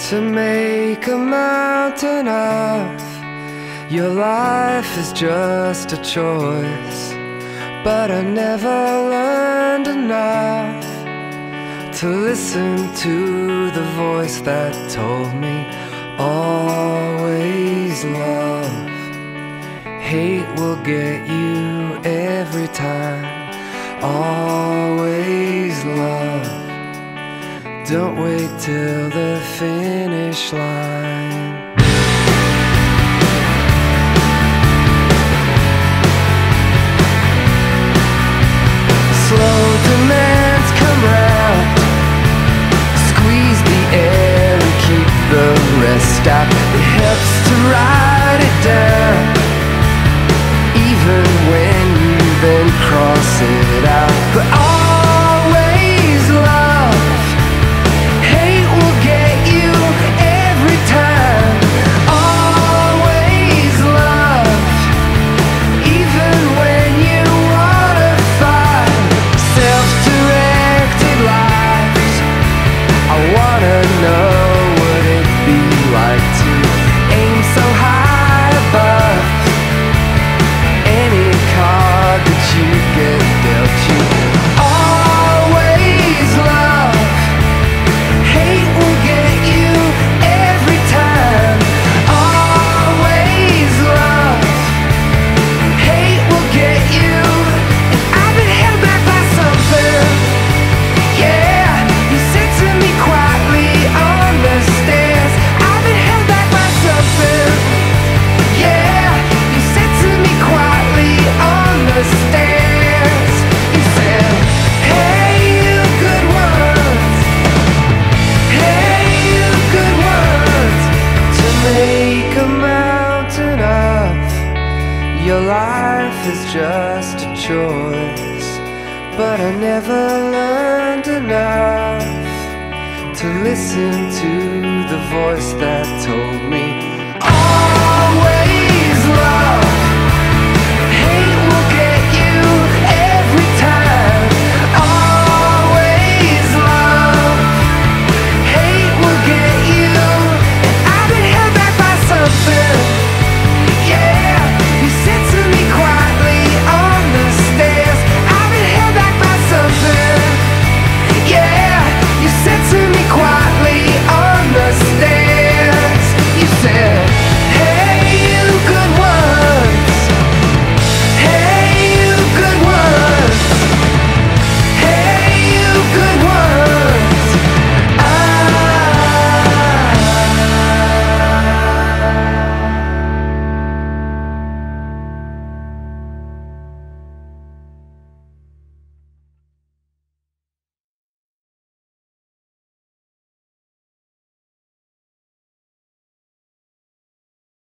to make a mountain of. Your life is just a choice, but I never learned enough to listen to the voice that told me always love. Hate will get you every time. Always love. Don't wait till the finish line. Slow demands come round, squeeze the air and keep the rest out. It helps to write it down, even when you then cross it out. But always love. Hate will get you every time. Always love, even when you wanna fight. Self-directed lives. I wanna know what it'd be like to aim so high above any card that you get dealt you. Always love. Hate will get you every time. Always love. Hate will get you. I've been held back by something. Yeah, you said to me quietly on the stairs. I've been held back by something. Yeah, you said to me quietly on the stairs. You said, hey, you good ones. Hey, you good ones. To make a mountain of. Your life is just a choice, but I never learned enough to listen to the voice that told me